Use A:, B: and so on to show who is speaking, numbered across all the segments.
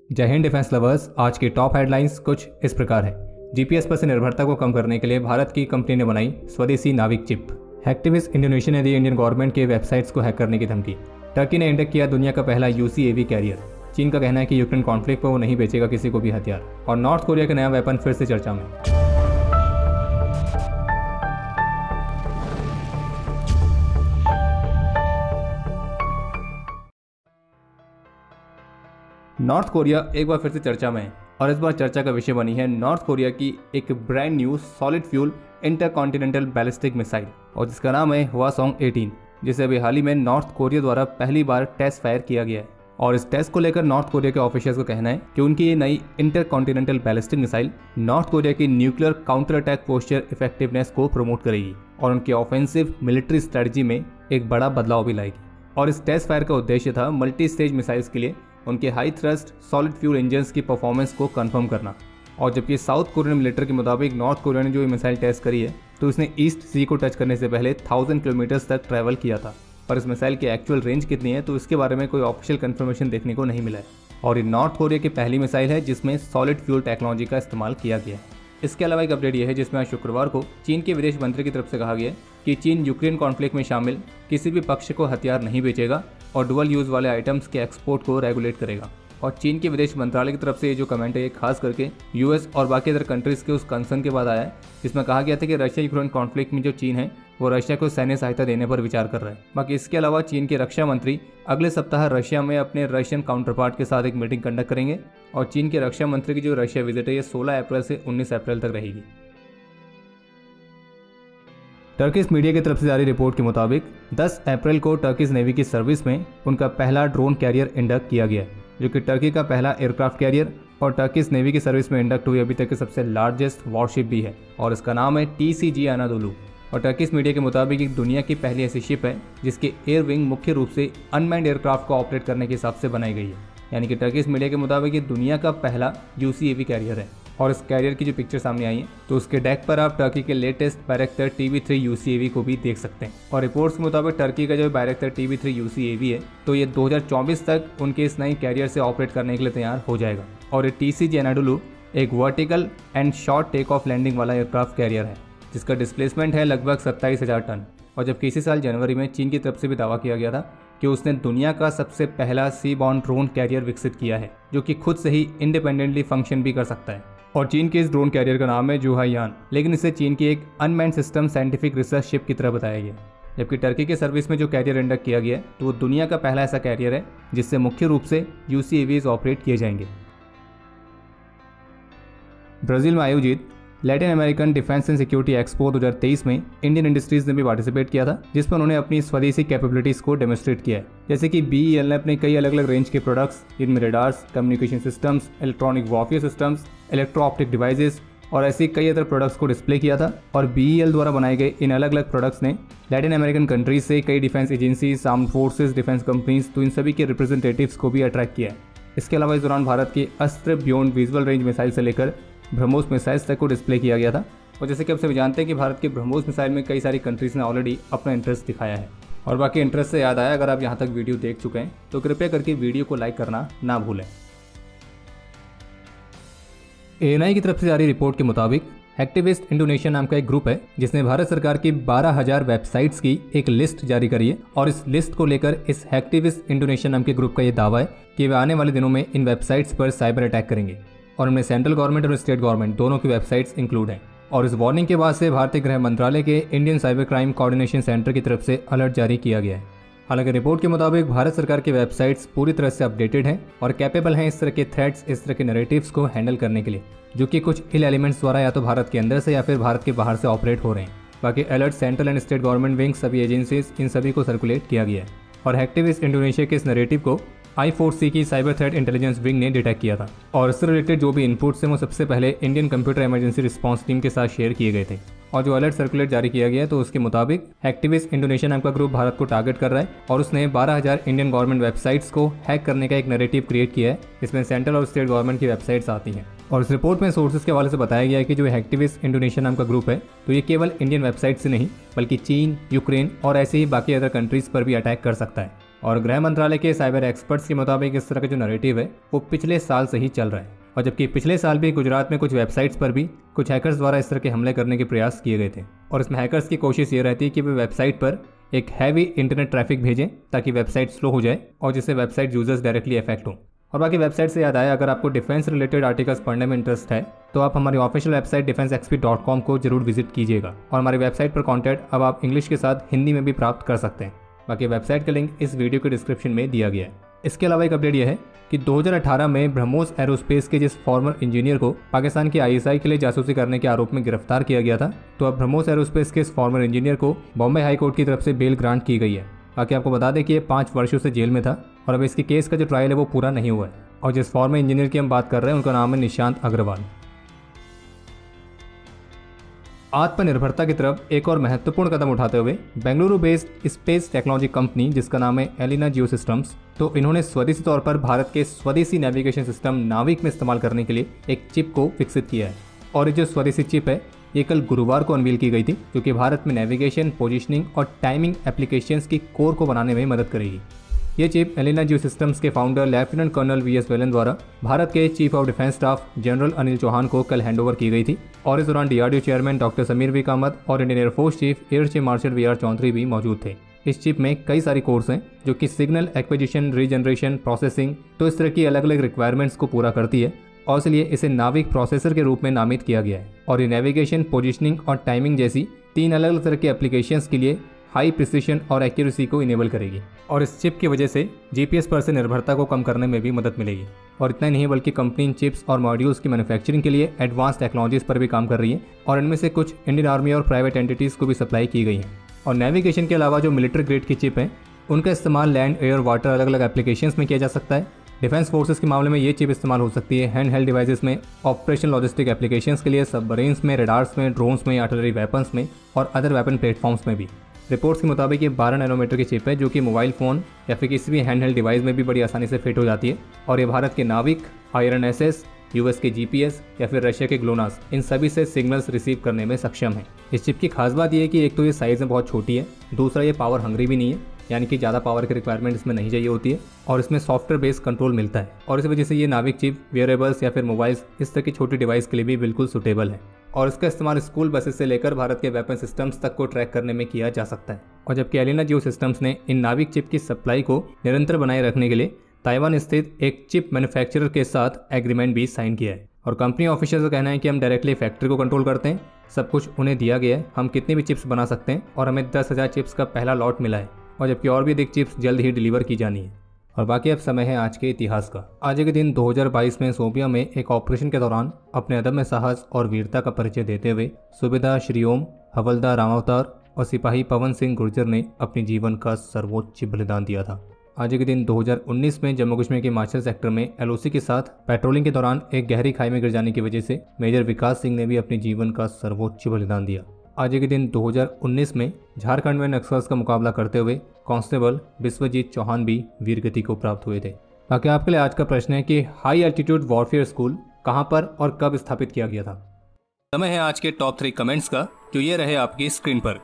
A: जय Hind defence lovers. आज की टॉप हेडलाइंस कुछ इस प्रकार है। जीपीएस पर से निर्भरता को कम करने के लिए भारत की कंपनी ने बनाई स्वदेशी नाविक चिप। हैक्टिविस्ट इंडोनेशिया ने दी इंडियन गवर्नमेंट के वेबसाइट्स को हैक करने की धमकी। टर्की ने इंडेक्ट किया दुनिया का पहला यूसीएवी कैरियर। चीन का कहना है कि यूक्रेन कॉन्फ्लिक्ट पर वो नहीं बेचेगा किसी को भी हथियार। और नॉर्थ कोरिया का नया वेपन फिर से चर्चा में। नॉर्थ कोरिया एक बार फिर से चर्चा में है और इस बार चर्चा का विषय बनी है नॉर्थ कोरिया की एक brand new solid fuel intercontinental ballistic missile और जिसका नाम है हवासोंग 18, जिसे अभी हाल ही में नॉर्थ कोरिया द्वारा पहली बार टेस्ट फायर किया गया है। और इस टेस्ट को लेकर नॉर्थ कोरिया के ऑफिशियल्स का कहना है कि उनकी ये नई intercontinental ballistic missile North Korea की nuclear counter attack posture effectiveness को प्रमोट करेगी और उनकी ऑफेंसिव मिलिट्री स्ट्रेटजी में एक बड़ा बदलाव भी लाएगी। और इस टेस्ट फायर का उद्देश्य था मल्टी स्टेज मिसाइल्स के लिए उनके high thrust solid fuel engines की परफॉर्मेंस को कंफर्म करना। और जबकि साउथ कोरियन मिलिट्री के मुताबिक नॉर्थ कोरिया ने जो ये मिसाइल टेस्ट करी है तो इसने ईस्ट सी को टच करने से पहले 1000 किलोमीटर्स तक ट्रैवल किया था। पर इस मिसाइल की एक्चुअल रेंज कितनी है तो इसके बारे में कोई ऑफिशियल कंफर्मेशन देखने को नहीं मिला है। और ये नॉर्थ कोरिया की पहली मिसाइल है जिसमें सॉलिड फ्यूल टेक्नोलॉजी का इस्तेमाल किया गया है। इसके अलावा एक अपडेट यह है जिसमें आज शुक्रवार को चीन के विदेश मंत्री की तरफ से कहा गया कि चीन यूक्रेन कॉन्फ्लिक्ट में शामिल किसी भी पक्ष को हथियार नहीं बेचेगा और डुअल यूज वाले आइटम्स के एक्सपोर्ट को रेगुलेट करेगा। और चीन के विदेश मंत्रालय की तरफ से ये जो कमेंट है ये खास करके यूएस और बाकी अदर कंट्रीज के उस कंसर्न के बाद आया है जिसमें कहा गया था कि रशिया यूक्रेन कॉन्फ्लिक्ट में जो चीन है वो रशिया को सैन्य सहायता देने पर विचार कर रहा है। बाकी इसके अलावा चीन के रक्षा मंत्री अगले सप्ताह रशिया में अपने रशियन काउंटरपार्ट के साथ एक मीटिंग कंडक्ट करेंगे और चीन के रक्षा मंत्री की जो रशिया विजिट है ये 16 अप्रैल से 19 अप्रैल तक रहेगी। टर्किश मीडिया की तरफ से जारी रिपोर्ट के मुताबिक 10 अप्रैल को टर्किश नेवी की सर्विस में उनका पहला ड्रोन कैरियर इंडक्ट किया गया, जो कि टर्की का पहला एयरक्राफ्ट कैरियर और टर्किश नेवी की सर्विस में इंडक्ट हुई अभी तक की सबसे लार्जेस्ट वॉरशिप भी है और इसका नाम है TCG अनादोलू। और टर्किश मीडिया के मुताबिक एक दुनिया की पहली ऐसी शिप है जिसके एयर विंग मुख्य रूप से अनमैन्ड एयरक्राफ्ट को ऑपरेट करने के हिसाब से बनाई गई है। यानी कि टर्किश मीडिया के मुताबिक ये दुनिया का पहला UCAV कैरियर है। और इस कैरियर की जो पिक्चर सामने आई है तो उसके डेक पर आप टर्की के लेटेस्ट बायरेक्टर TB3 UCAV को भी देख सकते हैं। और रिपोर्ट्स के मुताबिक टर्की का जो बायरेक्टर TB3 UCAV है तो ये 2024 तक उनके इस नई कैरियर से ऑपरेट करने के लिए तैयार हो जाएगा। और ये TCG अनाडोलू एक vertical and short take off landing वाला एयरक्राफ्ट कैरियर है जिसका डिस्प्लेसमेंट है लगभग 27,000 टन। और जबकि इसी साल जनवरी में चीन की तरफ से भी दावा किया गया था कि उसने दुनिया का सबसे पहला सी बॉर्न ड्रोन कैरियर विकसित किया है जो कि खुद से ही इंडिपेंडेंटली फंक्शन भी कर सकता है। और चीन के इस ड्रोन कैरियर का नाम है जुहायान, लेकिन इसे चीन की एक unmanned system scientific research ship की तरह बताया गया। जबकि टर्की के सर्विस में जो कैरियर इंडक्ट किया गया तो वो दुनिया का पहला ऐसा कैरियर है जिससे मुख्य रूप से UCAVs ऑपरेट किए जाएंगे। ब्राजील में आयोजित Latin American defence and security expo 2023 में इंडियन इंडस्ट्रीज ने भी पार्टिसिपेट किया था जिसमें उन्होंने अपनी स्वदेशी कैपेबिलिटीज को डेमोन्स्ट्रेट किया है। जैसे कि BEL ने अपने कई अलग अलग रेंज के प्रोडक्ट्स जिनमें radars, communication systems, electronic warfare systems, electro optic devices और ऐसे कई अदर प्रोडक्ट्स को डिस्प्ले किया था। और BEL द्वारा बनाए गए इन अलग अलग प्रोडक्ट्स ने लैटिन अमेरिकन कंट्रीज से कई defence agencies, armed forces, defence companies तो इन सभी के रिप्रेजेंटेटिव्स को भी अट्रैक्ट किया है। इसके अलावा इस दौरान भारत के अस्त्र बियॉन्ड विजुअल रेंज मिसाइल से लेकर ब्रह्मोस मिसाइल्स तक को डिस्प्ले किया गया था। और जैसे कि आप सभी जानते हैं कि भारत के ब्रह्मोस मिसाइल में कई सारी कंट्रीज ने ऑलरेडी अपना इंटरेस्ट दिखाया है। और बाकी इंटरेस्ट से याद आया, अगर आप यहाँ तक वीडियो देख चुके हैं तो कृपया करके वीडियो को लाइक करना ना भूलें। ANI की तरफ से जारी रिपोर्ट के मुताबिक हैक्टिविस्ट इंडोनेशिया नाम का एक ग्रुप है जिसने भारत सरकार की 12,000 वेबसाइट्स की एक लिस्ट जारी करी है। और इस लिस्ट को लेकर इस हैक्टिविस्ट इंडोनेशिया नाम के ग्रुप का ये दावा है कि वे आने वाले दिनों में इन वेबसाइट्स पर साइबर अटैक करेंगे और उनमें सेंट्रल गवर्नमेंट और स्टेट गवर्नमेंट दोनों की वेबसाइट्स इंक्लूड हैं। और इस वार्निंग के बाद से भारतीय गृह मंत्रालय के Indian cyber crime coordination centre की तरफ से अलर्ट जारी किया गया है। हालांकि रिपोर्ट के मुताबिक भारत सरकार की वेबसाइट्स पूरी तरह से अपडेटेड हैं और कैपेबल हैं इस तरह के थ्रेट्स, इस तरह के नैरेटिव्स को हैंडल करने के लिए जो कि कुछ इल एलिमेंट्स द्वारा या तो भारत के अंदर से या फिर भारत के बाहर से ऑपरेट हो रहे हैं। बाकी alert central and state government wing, सभी एजेंसीज, इन सभी को सर्कुलेट किया गया है। और हैक्टिविस्ट इंडोनेशिया के इस नैरेटिव को I4C की साइबर थ्रेट इंटेलिजेंस विंग ने डिटेक्ट किया था और इससे रिलेटेड जो भी इनपुट्स हैं वो सबसे पहले Indian computer emergency response team के साथ शेयर किए गए थे। और जो अलर्ट सर्कुलेट जारी किया गया है तो उसके मुताबिक हैक्टिविस्ट इंडोनेशिया नाम का ग्रुप भारत को टारगेट कर रहा है और उसने 12,000 इंडियन गवर्नमेंट वेबसाइट्स को हैक करने का एक नैरेटिव क्रिएट किया है। इसमें सेंट्रल और स्टेट गवर्नमेंट की वेबसाइट्स आती हैं। और इस रिपोर्ट में सोर्सेज के हवाले से बताया गया है कि जो हैक्टिविस्ट इंडोनेशिया नाम का ग्रुप है तो ये केवल इंडियन वेबसाइट से नहीं बल्कि चीन, यूक्रेन और ऐसे ही बाकी अदर कंट्रीज पर भी अटैक कर सकता है। और गृह मंत्रालय के साइबर एक्सपर्ट्स के मुताबिक इस तरह का जो नैरेटिव है वो पिछले साल से ही चल रहा है। और जबकि पिछले साल भी गुजरात में कुछ वेबसाइट्स पर भी कुछ हैकर्स द्वारा इस तरह के हमले करने के प्रयास किए गए थे। और इसमें हैकर्स की कोशिश ये रहती है कि वे वेबसाइट पर एक हैवी इंटरनेट ट्रैफिक भेजें ताकि वेबसाइट स्लो हो जाए और जिससे वेबसाइट यूजर्स डायरेक्टली अफेक्ट हों। और बाकी वेबसाइट से याद आया, अगर आपको डिफेंस रिलेटेड आर्टिकल्स पढ़ने में इंटरेस्ट है तो आप हमारी ऑफिशियल वेबसाइट defensexp.com को जरूर विजिट कीजिएगा। और हमारी वेबसाइट पर कंटेंट अब आप इंग्लिश के साथ हिंदी में भी प्राप्त कर सकते हैं। बाकी वेबसाइट का लिंक इस वीडियो के डिस्क्रिप्शन में दिया गया है। इसके अलावा एक अपडेट यह है कि 2018 में ब्रह्मोस एरोस्पेस के जिस फॉर्मर इंजीनियर को पाकिस्तान की ISI के लिए जासूसी करने के आरोप में गिरफ्तार किया गया था, तो अब ब्रह्मोस एरोस्पेस के इस फॉर्मर इंजीनियर को बॉम्बे हाई कोर्ट की तरफ से बेल ग्रांट की गई है। बाकी आपको बता दें कि ये 5 वर्षों से जेल में था और अब इसके केस का जो ट्रायल है वो पूरा नहीं हुआ है। और जिस फॉर्मर इंजीनियर की हम बात कर रहे हैं उनका नाम है निशांत अग्रवाल। आत्मनिर्भरता की तरफ एक और महत्वपूर्ण कदम उठाते हुए Bengaluru based space technology company जिसका नाम है एलिना जियो सिस्टम्स, तो इन्होंने स्वदेशी तौर पर भारत के स्वदेशी नेविगेशन सिस्टम नाविक में इस्तेमाल करने के लिए एक चिप को विकसित किया है। और ये जो स्वदेशी चिप है ये कल गुरुवार को अनवील की गई थी, जो कि भारत में नेविगेशन, पोजिशनिंग और टाइमिंग एप्लीकेशंस की कोर को बनाने में मदद करेगी। ये चिप एलिना जियो सिस्टम्स के founder lieutenant colonel VS Velan द्वारा भारत के chief of defence staff general Anil Chauhan को कल हैंडओवर की गई थी। और इस दौरान DRDO chairman doctor Sameer V Kamat और Indian air force chief air chief marshal VR Chaudhari भी मौजूद थे। इस चिप में कई सारी कोर्स हैं जो कि सिग्नल एक्विजिशन, रीजनरेशन, प्रोसेसिंग, तो इस तरह की अलग अलग रिक्वायरमेंट्स को पूरा करती है और इसलिए इसे नाविक प्रोसेसर के रूप में नामित किया गया है। और ये नेविगेशन, पोजिशनिंग और टाइमिंग जैसी 3 अलग अलग तरह के एप्लीकेशंस के लिए हाई प्रिसिशन और एक्यूरेसी को इनेबल करेगी। और इस चिप की वजह से GPS पर से निर्भरता को कम करने में भी मदद मिलेगी। और इतना नहीं बल्कि कंपनी इन चिप्स और मॉड्यूल्स की मैन्युफैक्चरिंग के लिए एडवांस टेक्नोलॉजीज पर भी काम कर रही है और इनमें से कुछ इंडियन आर्मी और प्राइवेट एंटिटीज़ को भी सप्लाई की गई हैं। और नेविगेशन के अलावा जो मिलिट्री ग्रेड की चिप है उनका इस्तेमाल लैंड, एयर, वाटर अलग अलग एप्लीकेशंस में किया जा सकता है। डिफेंस फोर्सेस के मामले में ये चिप इस्तेमाल हो सकती है हैंड हेल्ड डिवाइसेस में, ऑपरेशन लॉजिस्टिक एप्लीकेशंस के लिए, सबमरीन्स में, रडार्स में, ड्रोन्स में, आर्टिलरी वेपन्स में और अदर वेपन प्लेटफॉर्म्स में भी। रिपोर्ट्स के मुताबिक ये 12 नैनोमीटर की चिप है जो कि मोबाइल फ़ोन या फिर किसी भी हैंड हेल्ड डिवाइस में भी बड़ी आसानी से फिट हो जाती है। और ये भारत के नाविक, IRNSS, US के GPS या फिर रशिया के ग्लोनास, इन सभी से सिग्नल्स रिसीव करने में सक्षम है। इस चिप की खास बात यह है कि एक तो ये साइज़ में बहुत छोटी है, दूसरा ये पावर हंग्री भी नहीं है, यानी कि ज़्यादा पावर की रिक्वायरमेंट इसमें नहीं चाहिए होती है और इसमें सॉफ्टवेयर बेस्ड कंट्रोल मिलता है। और इस वजह से ये नाविक चिप वेयरेबल्स या फिर मोबाइल्स इस तरह की छोटी डिवाइस के लिए भी बिल्कुल सुटेबल है। और इसका इस्तेमाल स्कूल बसेस से लेकर भारत के वेपन सिस्टम्स तक को ट्रैक करने में किया जा सकता है। और जबकि एलिना जियो सिस्टम्स ने इन नाविक चिप की सप्लाई को निरंतर बनाए रखने के लिए ताइवान स्थित एक चिप मैन्युफैक्चरर के साथ एग्रीमेंट भी साइन किया है। और कंपनी ऑफिशियल का कहना है कि हम डायरेक्टली फैक्ट्री को कंट्रोल करते हैं, सब कुछ उन्हें दिया गया है, हम कितनी भी चिप्स बना सकते हैं और हमें 10,000 चिप्स का पहला लॉट मिला है और जबकि और भी अधिक चिप्स जल्द ही डिलीवर की जानी है। और बाकी अब समय है आज के इतिहास का। आज के दिन 2022 में सोफिया में एक ऑपरेशन के दौरान अपने अदम्य साहस और वीरता का परिचय देते हुए सूबेदार श्रीओम, हवलदार रामावतार और सिपाही पवन सिंह गुर्जर ने अपने जीवन का सर्वोच्च बलिदान दिया था। आज के दिन 2019 में जम्मू कश्मीर के हिमाचल सेक्टर में LOC के साथ पेट्रोलिंग के दौरान एक गहरी खाई में गिर जाने की वजह से मेजर विकास सिंह ने भी अपने जीवन का सर्वोच्च बलिदान दिया। आज के दिन 2019 में झारखंड में नक्सल्स का मुकाबला करते हुए कांस्टेबल विश्वजीत चौहान भी वीरगति को प्राप्त हुए थे। बाकी आपके लिए आज का प्रश्न है कि हाई एल्टीट्यूड वॉरफेयर स्कूल कहां पर और कब स्थापित किया गया था। समय है आज के टॉप 3 कमेंट्स का, जो ये रहे आपकी स्क्रीन पर।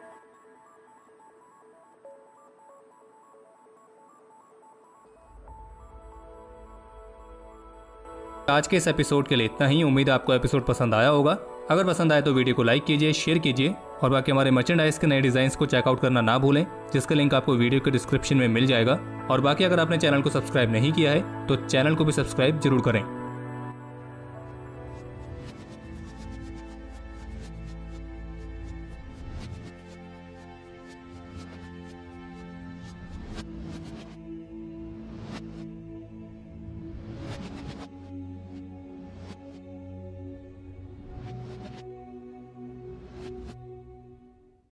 A: आज के इस एपिसोड के लिए इतना ही। उम्मीद है आपको एपिसोड पसंद आया होगा। अगर पसंद आए तो वीडियो को लाइक कीजिए, शेयर कीजिए और बाकी हमारे मर्चेंडाइज के नए डिजाइन को चेकआउट करना ना भूलें, जिसका लिंक आपको वीडियो के डिस्क्रिप्शन में मिल जाएगा। और बाकी अगर आपने चैनल को सब्सक्राइब नहीं किया है तो चैनल को भी सब्सक्राइब जरूर करें।